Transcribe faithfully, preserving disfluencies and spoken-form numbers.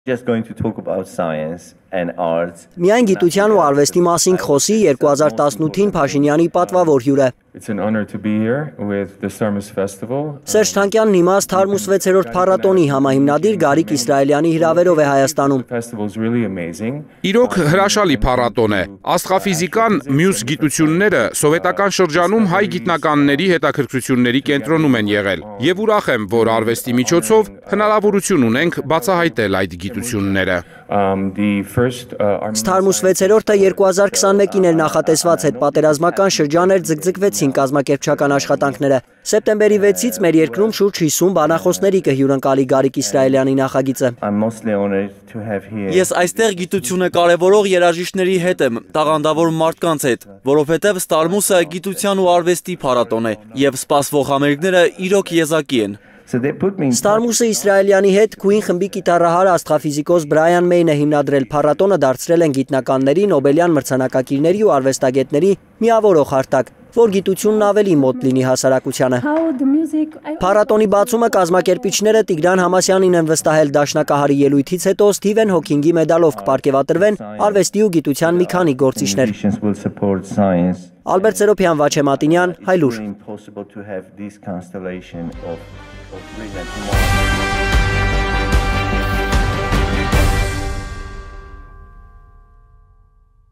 Just going to talk about science and arts. Միայն գիտության ու արվեստի մասին խոսի երկու հազար տասնութին Փաշինյանի պատվավոր հյուրը։ It's an honor to be here with the Sthարմուս festival. Սերժ Թանկյանն հիմա Սթարմուս վեցերորդ փառատոնի համահիմնադիր Գարիկ Իսրայելյանի հրավերով է Հայաստանում։ Իրոք հրաշալի փառատոն է։ Աստղաֆիզիկան, մյուս գիտությունները սովետական շրջանում հայ գիտնականների հետաքրքրությունների կենտրոնում են եղել։ Եվ ուրախ եմ, որ արվեստի միջոցով հնարավորություն ունենք բացահայտել այդ գիտությունները։ Սթարմուս վեցերորդը երկու հազար քսանմեկին էր նախատեսված, հետպատերազմական շրջան էր, ձգձգվեցին կազմակերպչական աշխատանքները։ Սեպտեմբերի վեցից մեր երկրում շուրջ հիսուն բանախոսների կհյուրընկալի Գարիկ Իսրայելյանի նախագիծը։ Ես այստեղ գիտությունը կարևորող երաժիշտների հետ եմ, տաղանդավոր մարդկանց հետ, որովհետև Սթարմուսը գիտության ու արվեստի փառատոն է, եւ սպասվող համերգները իրոք եզակի են։ Սթարմուսը Իսրայելյանի հետ քույն խմբի կիթառահար աստղաֆիզիկոս Բրայան Մեյնը հիմնադրել փառատոնը դարձրել են գիտնականների, Նոբելյան մրցանակակիրների ու արվեստագետների միավորող հարթակ, որ գիտությունն ավելի մոտ լինի հասարակությանը։ Փառատոնի բացումը կազմակերպիչները Տիգրան Համասյանին են վստահել դաշնակահարի ելույթից հետո Սթիվեն Հոքինգի մեդալով կպարգևատրվեն արվեստի ու գիտության մի քանի գործիչներ։ Ալբերտ Սերոփյան, Վաչե Մատինյան, Հայլուր։ Impossible to have this constellation of, of brilliant minds.